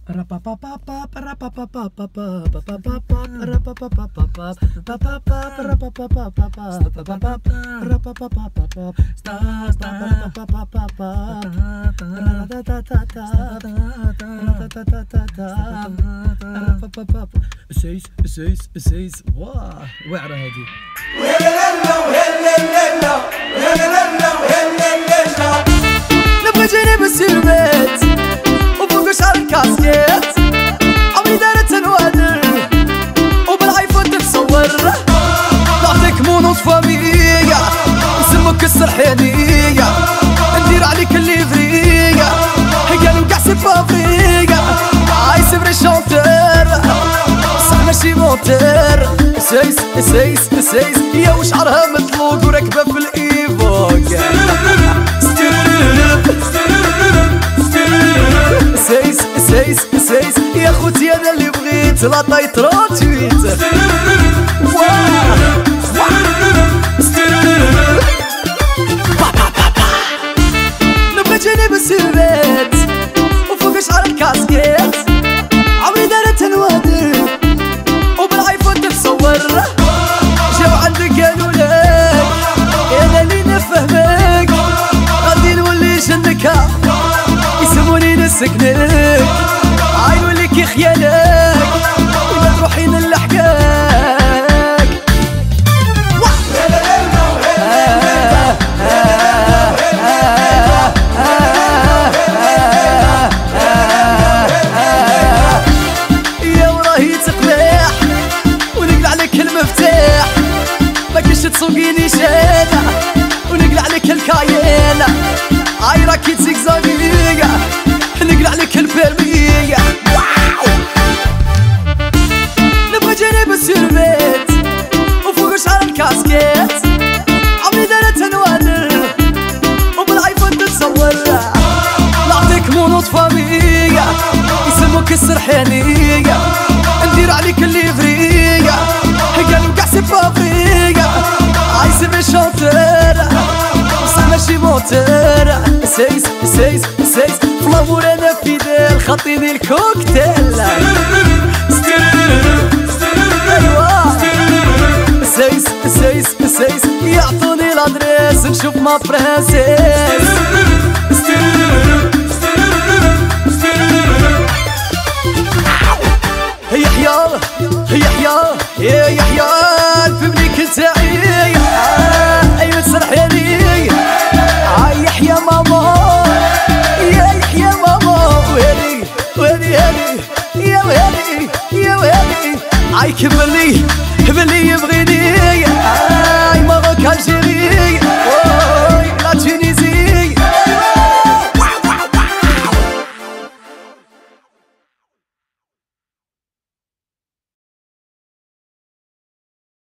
سيس واعرة هذه. نبغي جيني بالسلمات وفوق شعر الكاسكيت، عمري دارت الوادر وبالايفون تتصور، نعطيك مونوت فاميليا نسموك السرحانية، ندير عليك الليفرية قالوا كاع سي بافرية، عايز بري شونتور صح ماشي مونتور. سيس يا وشعرها مطلوق وراكبة في الايفوك، سيس يا خوتي انا اللي بغيت لا طايت روتويت. نبغي جيني بالسلمات وفوق شعر الكاسكيت، عمري دارت الوادر وبالايفون تتصور، جاو عندك قالوا لك انا اللي نفهمك، غادي نولي جنكها يسموني نسكنك، عاينولي كي خيالك ولا تروحي نلحقك. يا وراهي تقبيح ونقلع عليك المفتاح، ماكش تسوقيني شاده ونقلع عليك الكاينه، عاي راكي تزيكزاكية نقلع عليك البيرمية. نبغي جيني بالسلمات وفوق شعر الكاسكيت، عمري دارت الوادر وبالايفون تتصور، نعطيك مونوت فاميليا يسموك السرحانية، ندير عليك الليفرية قالوا كاع سي بافرية، عايز بري شونتور صح ماشي موتور. سيس فلامور انا فيدال خاطيني الكوكتيل. ايوا سيس يعطوني لادريس نشوف ما برانسيس. يا يحيى الفملي كنتاعي ايوا تسرحيني يحيى ماما يا ماما ويلي يا ويلي عاي كملي يبغيني ماروك الجي